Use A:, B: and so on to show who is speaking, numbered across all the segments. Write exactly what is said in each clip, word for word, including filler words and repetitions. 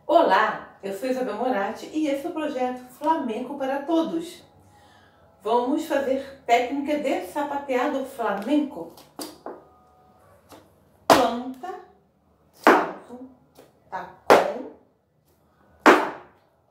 A: Olá, eu sou Isabel Moratti e esse é o projeto Flamenco para Todos. Vamos fazer técnica de sapateado flamenco. Planta, salto, tacão, salto.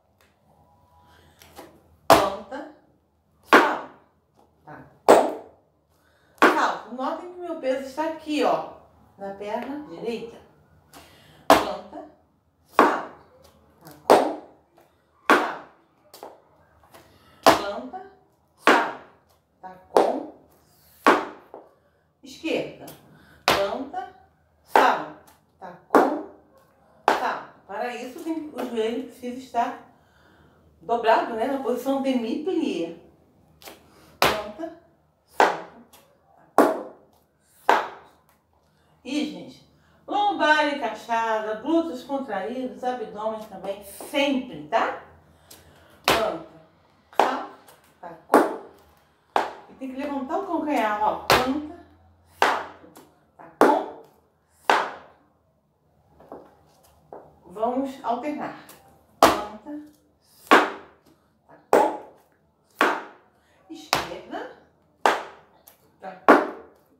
A: Planta, salto, tacão, salto. Notem que meu peso está aqui, ó, na perna direita. Planta, salto, tacão, salto. Planta, salto, tacão, salto. Esquerda. Planta, salto, tacão, salto. Para isso, o joelho precisa estar dobrado, né, na posição demi-plié. Planta, salto, tacão, salto. E, gente, lombar encaixada, glúteos contraídos, abdômen também, sempre, tá? Planta, salto, tacão. E tem que levantar o calcanhar, ó. Planta, vamos alternar. Planta, salto, tacão, salto. Esquerda, tacão,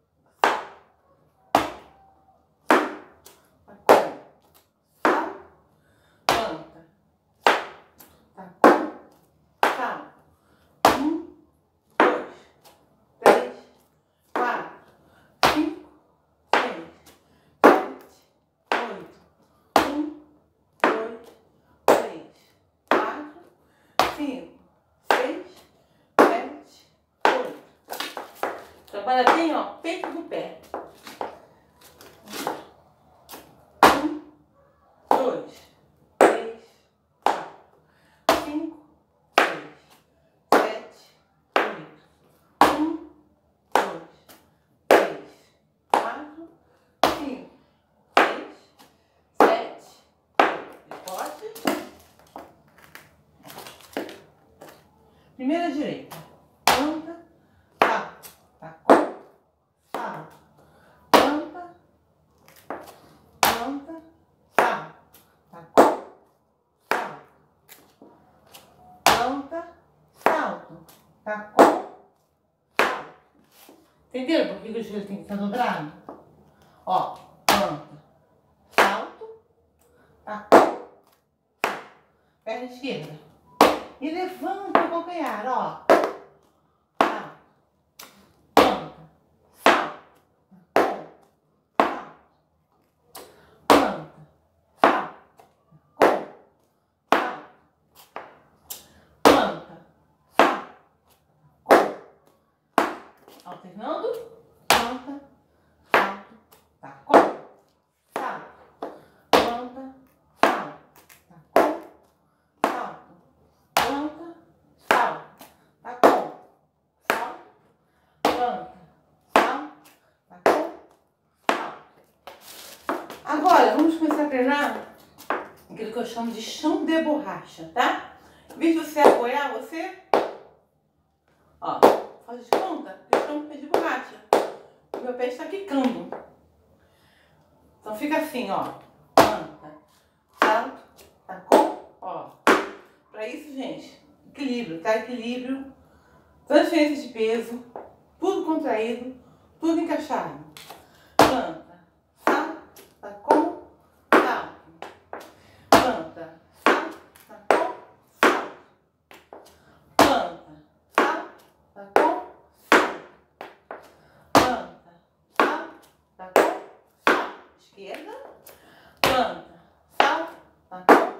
A: tacão, salto, planta, tacão, salto. Um, dois, três, quatro, cinco, seis, sete, oito. cinco, seis, sete, oito. Trabalha bem, ó, peito do pé. Um, dois, três, quatro, cinco, seis, sete, oito. Um, dois, três, quatro, cinco, seis, sete, oito. Pode? Primeira direita. Planta, salto, tacão, salto. Planta, planta, salto, tacão, salto. Planta, salto, tacão, salto. Entenderam por que o joelho tem que estar dobrado? Ó, planta, salto, tacão, perna esquerda. E levanta o calcanhar, ó. Salto, planta, salto, tacão, salto. Planta, salto, tacão, salto. Planta, salto, tacão. Alternando. Planta, salto, tacão, salto. Planta, salto, tacão, salto. Planta, salto, tacão, salto, planta, salto, tacão, salto. Agora, vamos começar a treinar aquilo que eu chamo de chão de borracha, tá? Em vez de você apoiar, você, ó, faz de conta que o chão é de borracha. O meu pé está quicando. Então fica assim, ó, planta, salto, tacão, ó. Para isso, gente, equilíbrio, tá? Equilíbrio, transferência de peso, tudo contraído, tudo encaixado. Planta, salto, tacão, salto. Planta, salto, tacão, salto. Planta, salto, tacão, salto. Planta, salto, tacão, salto. Esquerda, planta, salto, tacão,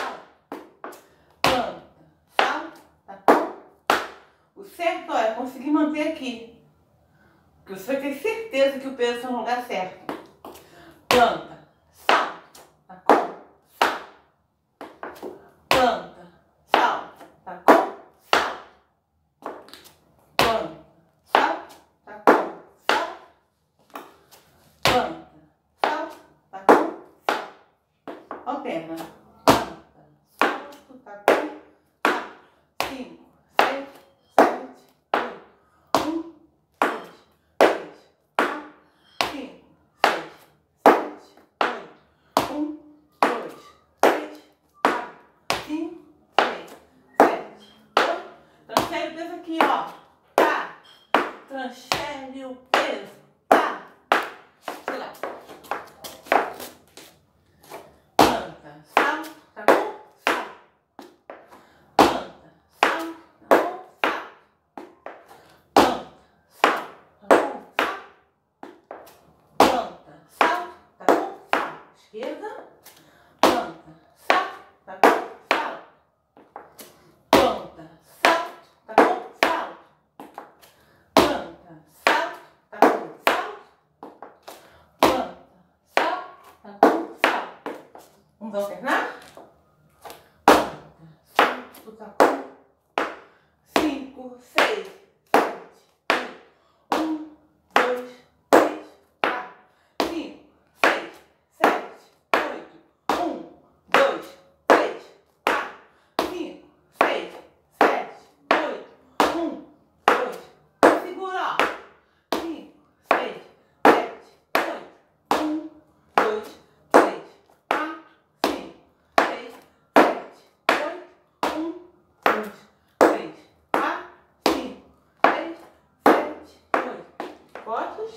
A: o certo ó, é conseguir manter aqui. Porque você vai ter certeza que o peso está no lugar certo. Planta, salto, tacão, salto. Planta, salto, tacão, salto. Planta, salto, tacão, salto. Planta, salto, tacão, salto. Alterna. Planta, salto, tacão, salto. Cinco, seis, um, dois, três, quatro, cinco, seis, sete, oito. Um, dois, três, peso aqui, ó. Tá. Transfere o peso. Tá. Sei lá. Planta, salto, tá bom? Salto. Planta, salto, tá bom? Salto. Planta, salto, tá bom? Salto. Planta, salto, tá bom? Salto. Esquerda. Planta, salto, tá bom? Salto. Planta, salto, tá bom? Salto. Planta, salto, tá bom? Salto. Planta, salto, tá bom? Salto. Vamos alternar? Planta, salto, tá bom? Cinco, seis, sete, oito. Um, dois, três, quatro. Cinco, seis, sete, oito. Um, dois, três, quatro. Cinco, seis, sete, oito. Um, dois. Segura, ó. Cinco, seis, sete, oito. Um, dois, três, quatro, cinco, seis, sete, oito. Um, dois, três, quatro, cinco, seis, sete, oito. Costas.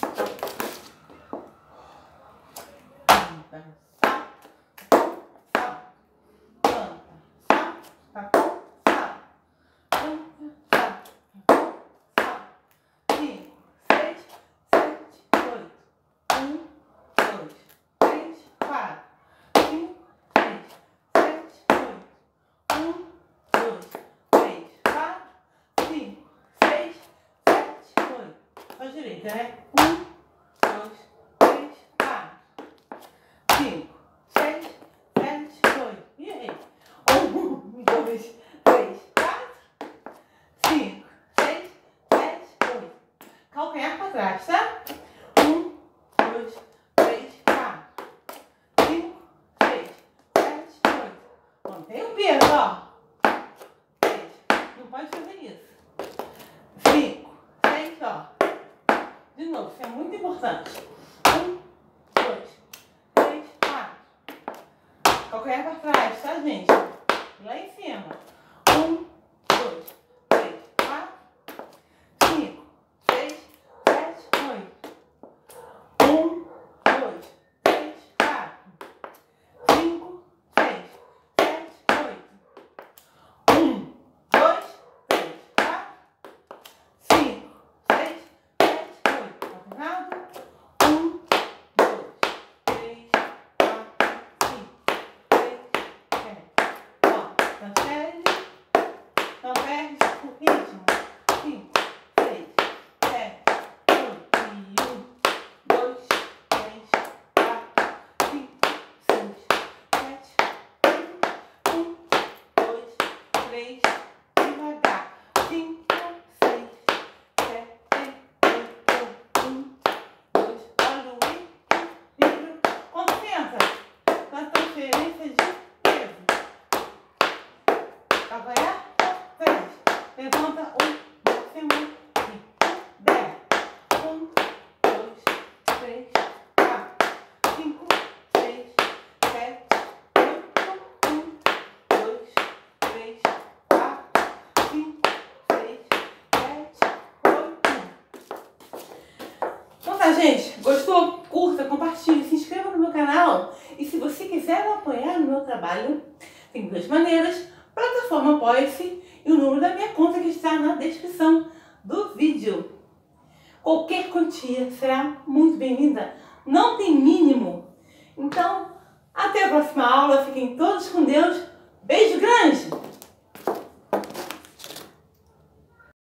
A: Planta, salto, salto. Planta, salto, tá bom? Salto. Planta, salto, tá bom? Salto. Cinco, seis, sete, oito. Um, dois, três, quatro. Cinco, seis, sete, oito. Um, dois, três, quatro. Cinco, seis, sete, oito. Pra direita, né? Um, dois, três, quatro. Cinco, seis, sete, oito. E aí? Um, dois, três, quatro. Cinco, seis, sete, oito. Calcanhar pra trás, tá? Um, dois, três, quatro. Cinco, seis, sete, oito. Mantém o peso, ó. Seis. Não pode fazer isso. Cinco, seis, ó. De novo, isso é muito importante. Um, dois, três, quatro. Calcanhar pra trás, tá, gente? Lá em cima. Um, dois, três, quatro. Cinco, seis, sete, oito. Um, dois, três, quatro. Cinco, seis, sete, oito. Um, dois, três, quatro. Cinco, seis, sete, oito. Alternado. Um, dois, três, quatro, cinco, seis, sete. Ó, transfere. Não perde o ritmo. Cinco, seis, sete, oito. E um, dois, três, quatro, cinco, seis, sete, oito. Um, dois, três, devagar. Cinco, seis, sete, oito. Um, dois, olha o equilíbrio. Concentra na transferência de peso. Calcanhar pra trás. Levanta um, máximo e dez. Um, dois, três, quatro, cinco, seis, sete, oito. Um, dois, três, quatro, cinco, seis, sete, oito. Então tá, gente. Gostou? Curta, compartilhe, se inscreva no meu canal. E se você quiser apoiar o meu trabalho, tem duas maneiras. Plataforma Apoia-se e o número da minha conta que está na descrição do vídeo. Qualquer quantia será muito bem-vinda. Não tem mínimo. Então, até a próxima aula. Fiquem todos com Deus. Beijo grande!